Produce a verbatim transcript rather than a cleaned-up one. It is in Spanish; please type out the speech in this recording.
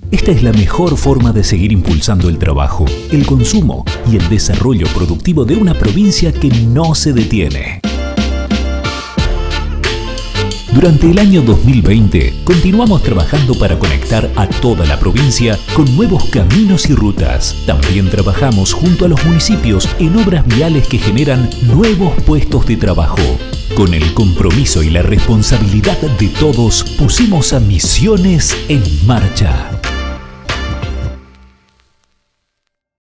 Esta es la mejor forma de seguir impulsando el trabajo, el consumo y el desarrollo productivo de una provincia que no se detiene. Durante el año dos mil veinte, continuamos trabajando para conectar a toda la provincia con nuevos caminos y rutas. También trabajamos junto a los municipios en obras viales que generan nuevos puestos de trabajo. Con el compromiso y la responsabilidad de todos, pusimos a Misiones en marcha.